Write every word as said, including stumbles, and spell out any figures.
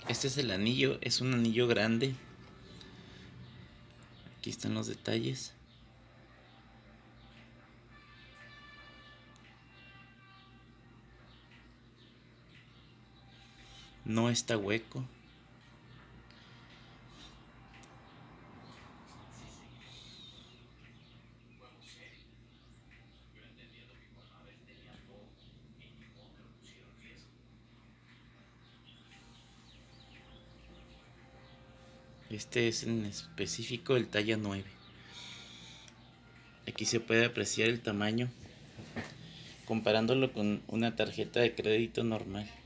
Este es el anillo, es un anillo grande. Aquí están los detalles. No está hueco. Este es en específico el talla nueve. Aquí se puede apreciar el tamaño comparándolo con una tarjeta de crédito normal.